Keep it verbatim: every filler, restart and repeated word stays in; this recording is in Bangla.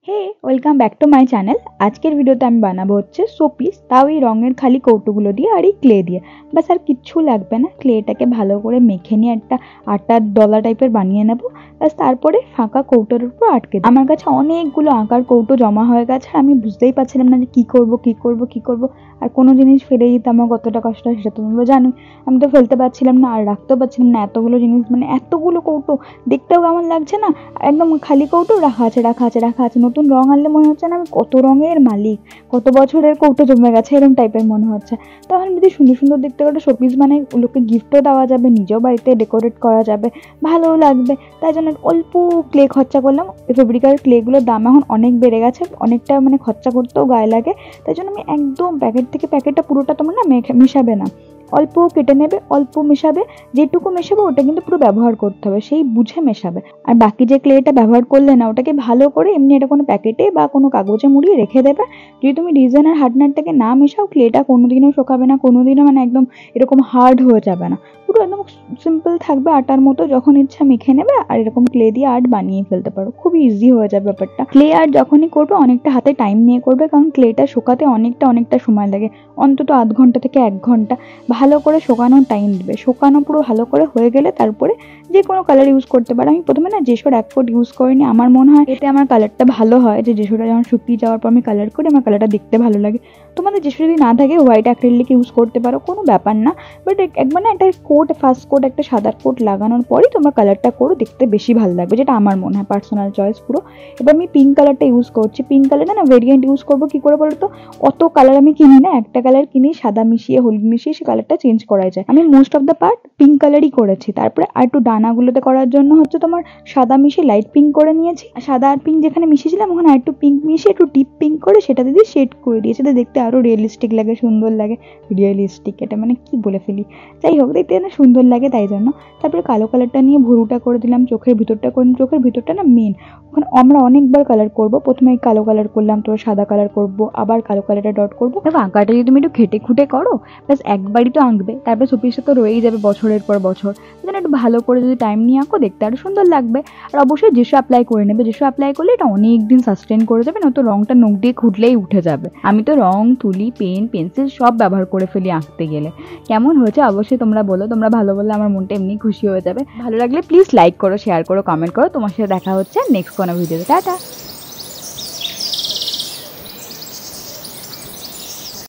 Hey welcome back to my channel. আজকের ভিডিওতে আমি বানাবো হচ্ছে শোপিস, তাও এই রঙের খালি কৌটোগুলো দিয়ে আর এই ক্লে দিয়ে। বাস আর কিচ্ছু লাগবে না, ক্লেটাকে ভালো করে মেখে নিয়ে একটা আটার দলা টাইপের বানিয়ে নেবো। বাস তারপরে ফাঁকা কৌটোর উপর আটকে দেবো। আমার কাছে অনেকগুলো আঁকার কৌটো জমা হয়ে গেছে, আর আমি বুঝতেই পারছিলাম না যে কী করবো কী করবো কী করবো আর কোনো জিনিস ফেলে দিতে আমার কতটা কষ্ট হয় সেটা তোমরা জানোই। আমি তো ফেলতে পারছিলাম না আর রাখতেও পারছিলাম না, এতগুলো জিনিস, মানে এতগুলো কৌটো দেখতেও কেমন লাগছে না, একদম খালি কৌটো রাখা আছে রাখা আছে রাখা আছে। নতুন রং আনলে মনে হচ্ছে না আমি কত রঙের মালিক, কত বছরের কৌটো জমে গেছে এরকম টাইপের মনে হচ্ছে। তখন যদি সুন্দর সুন্দর দেখতে একটা শোপিস মানে ওগুলোকে গিফটও দেওয়া যাবে, নিজেও বাড়িতে ডেকোরেট করা যাবে, ভালোও লাগবে। তাই জন্য অল্প ক্লে খরচা করলাম। এই ফেব্রিকার ক্লেগুলোর দাম এখন অনেক বেড়ে গেছে, অনেকটা মানে খরচা করতেও গায়ে লাগে। তাই জন্য আমি একদম প্যাকেট থেকে প্যাকেটটা পুরোটা তোমার না মেশাবে না, অল্প কেটে নেবে, অল্প মেশাবে, যেটুকু মেশাবে ওটা কিন্তু পুরো ব্যবহার করতে হবে, সেই বুঝে মেশাবে। আর বাকি যে ক্লেটা ব্যবহার করলে না ওটাকে ভালো করে এমনি এটা কোনো প্যাকেটে বা কোনো কাগজে মুড়িয়ে রেখে দেবে। যদি তুমি ডিজাইন আর হার্ডনারটাকে না মেশাও ক্লেটা কোনোদিনও শোকাবে না, কোনোদিনও মানে একদম এরকম হার্ড হয়ে যাবে না, পুরো একদম সিম্পল থাকবে আটার মতো। যখন ইচ্ছা মেখে নেবে আর এরকম ক্লে দিয়ে আর্ট বানিয়ে ফেলতে পারো, খুব ইজি হয়ে যাবে ব্যাপারটা। ক্লে আর্ট যখনই করবে অনেকটা হাতে টাইম নিয়ে করবে, কারণ ক্লেটা শোকাতে অনেকটা অনেকটা সময় লাগে, অন্তত আধ ঘন্টা থেকে এক ঘন্টা ভালো করে শোকানোর টাইম দেবে। শোকানো পুরো ভালো করে হয়ে গেলে তারপরে যে কোনো কালার ইউজ করতে পারো। আমি প্রথমে না জেসোর এক কোট ইউজ করিনি, আমার মনে হয় এতে আমার কালারটা ভালো হয়, যে জেসোটা যখন শুকিয়ে যাওয়ার পর আমি কালার করি আমার কালারটা দেখতে ভালো লাগে। তোমাদের জেসো যদি না থাকে হোয়াইট অ্যাক্রিলিক ইউজ করতে পারো, কোনো ব্যাপার না। বাট একবার না একটা কোট, ফার্স্ট কোট একটা সাদা কোট লাগানোর পরই তোমার কালারটা করো, দেখতে বেশি ভালো লাগবে, যেটা আমার মনে হয়, পার্সোনাল চয়েস পুরো। এবার আমি পিঙ্ক কালারটা ইউজ করছি। পিঙ্ক কালারটা না ভেরিয়েন্ট ইউজ করবো কী করে বলো তো, অত কালার আমি কিনি না, একটা কালার কিনি সাদা মিশিয়ে হলুদ মিশিয়ে সে কালারটা চেঞ্জ করা যায়। আমি most of the part pink কালারই করেছি। তারপরে আর একটু ডানাগুলোতে করার জন্য হচ্ছে তোমার সাদা মিশিয়ে লাইট পিঙ্ক করে নিয়েছি, সাদা আর পিঙ্ক যেখানে মিশিয়েছিলাম ওখানে আর একটু পিঙ্ক মিশিয়ে একটু ডিপ পিঙ্ক করে সেটা দিয়ে শেড করে দিয়েছি, তো দেখতে আরো রিয়েলিস্টিক লাগে, সুন্দর লাগে। রিয়েলিস্টিক এটা মানে কি বলে ফেলি, যাই হোক দেখতে না সুন্দর লাগে তাই জন্য। তারপরে কালো কালারটা নিয়ে ভুরুটা করে দিলাম, চোখের ভিতরটা করে, চোখের ভিতরটা না মেন, ওখানে আমরা অনেকবার কালার করব। প্রথমে কালো কালার করলাম, তো সাদা কালার করব, আবার কালো কালারটা ডট করবো। দেখো আঁকাটা যদি তুমি একটু খেটে খুঁটে করো প্লাস একবারই তো আঁকবে, তারপরে শোপিসটা তো রয়েই যাবে বছরের পর বছর। যেন একটু ভালো করে যদি টাইম নিয়ে আঁকো দেখতে আরো সুন্দর লাগবে। আর অবশ্যই জেসো অ্যাপ্লাই করে নেবে, জেসো অ্যাপ্লাই করলে এটা অনেক দিন সাস্টেন করে যাবে, নয়তো রংটা নখ দিয়ে খুঁটলেই উঠে যাবে। আমি তো রং, তুলি, পেন, পেন্সিল সব ব্যবহার করে ফেলি আঁকতে গেলে। কেমন হয়েছে অবশ্যই তোমরা বলো, তোমরা ভালো বললে আমার মনটা এমনি খুশি হয়ে যাবে। ভালো লাগলে প্লিজ লাইক করো, শেয়ার করো, কমেন্ট করো। তোমার সাথে দেখা হচ্ছে নেক্সট কোনো ভিডিওতে। টাটা।